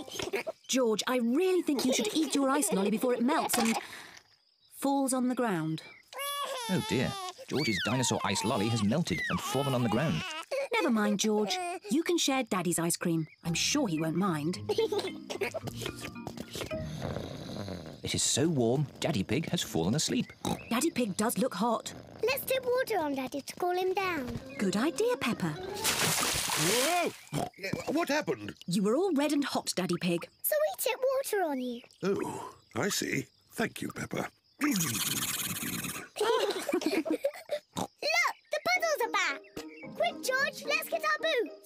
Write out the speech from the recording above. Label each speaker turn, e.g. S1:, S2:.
S1: George, I really think you should eat your ice lolly before it melts and falls on the ground.
S2: Oh dear, George's dinosaur ice lolly has melted and fallen on the ground.
S1: Never mind, George. You can share Daddy's ice cream. I'm sure he won't mind.
S2: It is so warm, Daddy Pig has fallen asleep.
S1: Daddy Pig does look hot.
S3: Let's dip water on Daddy to cool him down.
S1: Good idea, Peppa.
S4: Whoa! What happened?
S1: You were all red and hot, Daddy Pig.
S3: So we tip water on you.
S4: Oh, I see. Thank you, Peppa.
S3: Look, the puddles are back. Quick, George, let's get our boots.